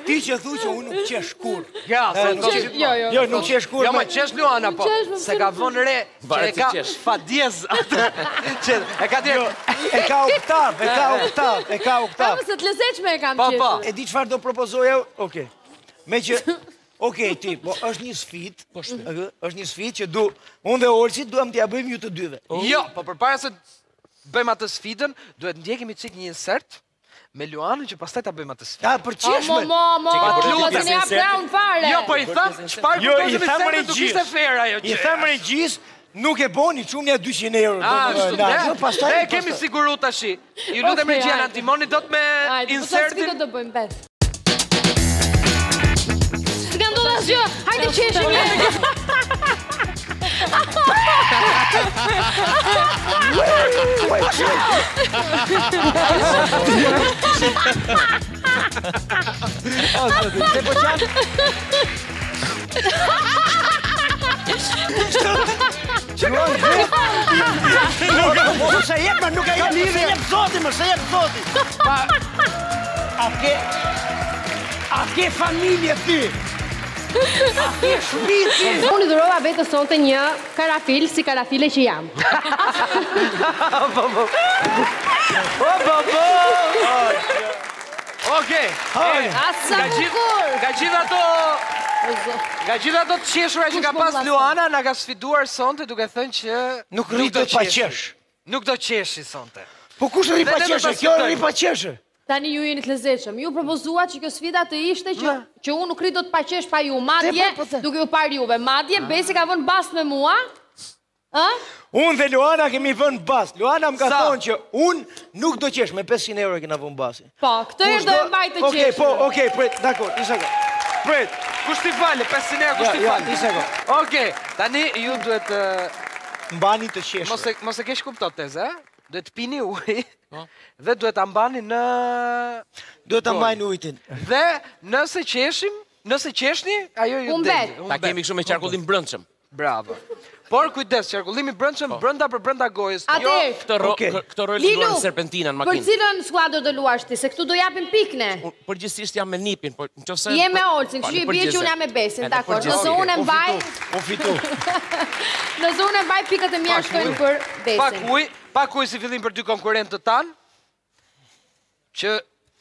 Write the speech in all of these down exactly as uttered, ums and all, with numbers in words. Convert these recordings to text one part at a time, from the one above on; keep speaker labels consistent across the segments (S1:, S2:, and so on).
S1: Ti që thu që unë nuk qesh kur.
S2: Ja, se
S3: Jo, jo.
S1: Jo, nuk qesh kur.
S2: Jo, ma qesh Luana, po. Se ka vënë re, që e ka fadjez. Që e ka dirë...
S1: E ka oktav, e ka oktav, e ka oktav.
S3: Kamë se të lezeqme e kam
S2: Po, po.
S3: qeshur.
S1: E di çfarë do propozoja? Okej. Me që... Okej, ti, po është një sfit, është një sfit që du... Unë dhe Olsi duam t'ja bëjmë ju të dyve.
S2: Jo, po përpara se bëjmë atë sfidën, duhet ndjekemi cik një insert me Luanën që pastaj ta bëjmë atë sfidën.
S1: Ja, për
S3: O,
S1: qeshme.
S3: mo, mo, mo, mo, të një brown fare.
S2: Jo, po i tham, çfarë
S1: Jo, i
S2: kuptoj me
S1: tham
S2: sefë, nuk
S1: regjis.
S2: ishte fair ajo
S1: I
S2: gjë.
S1: them regjis, nuk e boni, qumja dyqind euro.
S2: Ah, ashtu,
S1: pastaj...
S2: ne kemi siguru tashi. Ju lutem
S3: Okej,
S2: Regjiana,
S3: hajde.
S2: ndihmoni dot me
S3: Hajde, po çfarë
S2: insertin.
S3: sfidë do bëjmë bet? S'ka ndodhur asgjë. Hajde qeshemi.
S1: Se po qanë... Nuk se jep, nuk e jep, se jep zoti, më se jep zoti. A ke... A ke familje ti? A ke shmiti?
S3: Unë i dhurova vetës sonte një karafil si karafile që jam.
S2: O, po, po! Okej.
S3: Asa bukur!
S2: Nga gjithë ato... Nga gjithë ato të qeshura që ka pas Luana, nga ka sfiduar sonte duke thënë që...
S1: Nuk rritet pa qesh.
S2: Nuk do qeshi sonte.
S1: Po kush rri pa
S2: Dhe ne do ta
S1: qeshe? Kjo
S2: sfidojmë.
S1: rri pa qeshe.
S3: Tani ju jeni të lezetshëm. Ju propozuat që kjo sfida të ishte që që unë nuk rrit do të paqesh pa ju. Madje,
S1: Te, po, po, te.
S3: duke ju parë juve. Madje, Besi ka vënë bast me mua. Ë?
S1: Unë dhe Luana kemi vënë bas. Luana më ka
S2: Sa?
S1: thonë që unë nuk do qesh, me pesëqind euro kena vënë basi.
S3: Po, këtë herë do e mbaj të
S1: Okej,
S3: qeshur.
S1: po, okej, prit, dakor, një sekond. Prit,
S2: Kush t'i falë, pesëqind euro, kush
S1: ja,
S2: t'i
S1: ja,
S2: falë?
S1: një sekond.
S2: Okej, tani ju duhet... ë,
S1: Mbani të qeshur.
S2: Mos e, mos e kesh kuptot tezë, ë? Duhet pini ujë dhe duhet ta mbani në...
S1: Duhet ta mbajnë ujtin.
S2: Dhe nëse qeshim, nëse qeshni, ajo ju
S3: Unë
S2: deli.
S3: bet.
S4: Ta kemi kështu me qarkullim brëndshëm.
S2: Bravo. Por kujdes, qarkullimi brëndshëm brenda për brenda gojës. Jo,
S3: Atëherë,
S4: Këtë ro-
S1: Okej.
S4: kë- këtë rol
S3: Lilu,
S4: luan serpentina në
S3: për
S4: makinë.
S3: cilën skuadër do luash ti? Se këtu do japim pikne.
S4: Unë përgjithsisht jam me Nipin, por nëse
S3: Je me Olsin, kështu i bie që unë jam me Besin, dakor. Nëse unë e mbaj,
S1: Unë fitu.
S3: nëse unë e mbaj pikat e mia shkojnë për
S2: pak
S3: Besin.
S2: uj, pak uj si fillim për dy konkurrentët tanë, që...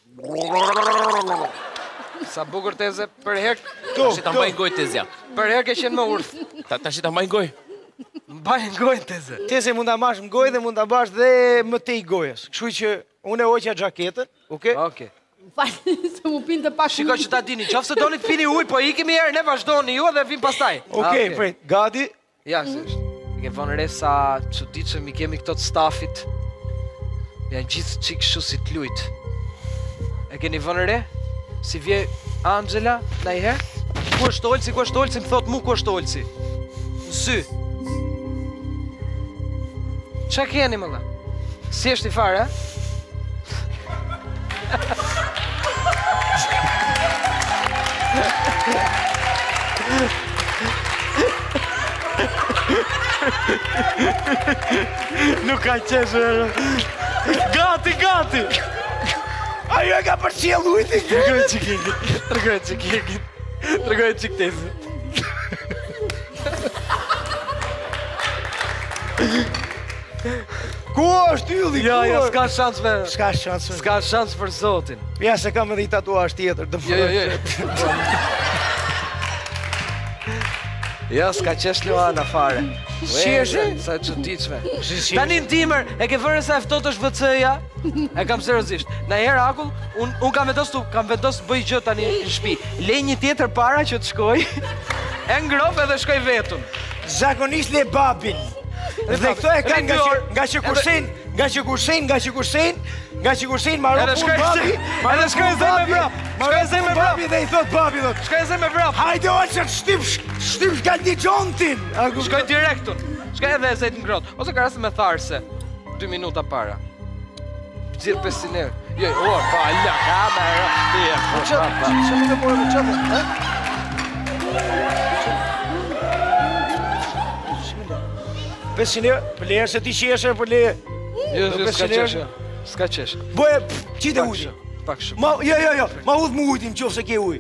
S2: Sa bukur teze, për herë,
S4: Tashi ta mbajnë gojë tezja.
S2: për herë ke qenë më urth.
S4: Ta- Tashi ta mbajnë gojë.
S2: Mbajnë gojnë teze.
S1: Tese mund ta mash në gojë dhe mund ta bash dhe më tej gojës. Kështu që unë e hoqja xhaketën, okay?
S2: Okej.
S3: Falë, se mu pinte pak
S2: Shiko që ta dini, qoftë se doni të pini ujë, po ikimi herë, ne vazhdoni ju dhe vim pastaj.
S1: Okej, prit, gati.
S2: Ja, se është. I ke vënë re sa çuditshëm i kemi këto të stafit. Janë gjithë çik kështu si të lujt. E keni vënë re? Si vje Angela ndajherë? Ku është Olsi, ku është Olsi, më thot mu ku është Olsi. Sy. Qa keni më dha? Si është i fare, e?
S1: Nuk ka qeshë. Gati, gati. Ajo e ka përqjell ujtin.
S2: Tërgoj që kekit, tërgoj që kekit, tërgoj që këtesi.
S1: Ku është ylli?
S2: Ja,
S1: ku
S2: ja,
S1: është?
S2: s'ka shans me...
S1: S'ka shans.
S2: S'ka shans për Zotin.
S1: Ja, se kam edhe i tatuazh tjetër. Të
S2: Jo, jo, jo. Ja, s'ka qesh Luana fare.
S1: Qeshe?
S2: Sa e çuditshme.
S1: Si-
S2: Tani ndimër, e ke vënë sa e ftohtë është V C-ja? E kam seriozisht. Na herë akull, un un kam vendosur, kam vendosur bëj gjë tani në shtëpi. Lej një tjetër para që të shkoj. E ngrop edhe shkoj vetëm.
S1: Zakonisht le babin. Dhe këto e kanë nga që nga që
S2: Edhe-
S1: kursin, nga që kursin, nga që kursin, nga që kursin maro
S2: Edhe
S1: pun
S2: shkoj
S1: babi.
S2: se-
S1: maro
S2: edhe shkoj
S1: pun
S2: se me
S1: babi,
S2: vrap,
S1: maro
S2: shkoj se
S1: pun
S2: me vrap.
S1: babi dhe i thot babi thot.
S2: Shkoj se me vrap.
S1: Hajde Olsen, shtyp shtyp shkaldi gjontin. A ku-
S2: Shkoj direktun. Shkoj edhe e zejt ngrot. Ose ka rast me tharse. dy minuta para. Xhir pesëqind euro. Jo, o, pa, la, kamera. Ja, po,
S1: Ço,
S2: pa, pa.
S1: ço nuk e morë me çfarë? Ha? pesëqind euro, për leje se ti qeshe, për leje.
S2: Jo, jo, s'ka
S1: pesëqind euro.
S2: qesh. S'ka qesh.
S1: Boje, qite ujë.
S2: pak shumë.
S1: Ma, jo, jo, jo, ma udhë mu ujtim qofë se ke uj.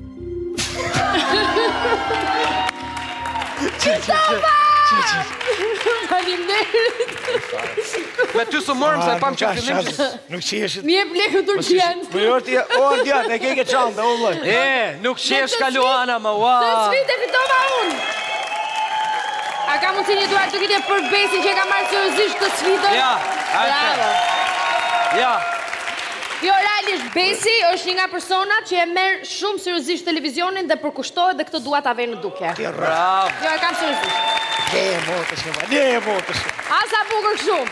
S3: Faleminderit.
S2: Me ty së morëm se e pam që fillim që...
S1: Nuk qeshit.
S3: Mi jep lekë turqian.
S1: Më jo ti, o Ardian, e ke ke çanta, o vllai.
S2: E, nuk qesh ka Luana më, ua.
S3: Të sfidë fitova unë. A ka mundsi një duar të kite për besin që e ka marrë seriozisht të sfidën?
S2: Ja,
S3: Bravo.
S2: Ja.
S3: Jo, realisht, Besi është një nga personat që e merr shumë seriozisht televizionin dhe përkushtohet dhe këtë dua ta vej në dukje.
S2: Bravo.
S3: Jo, e kam seriozisht.
S1: Ne e motës, ne e motës.
S3: Asa bukur shumë.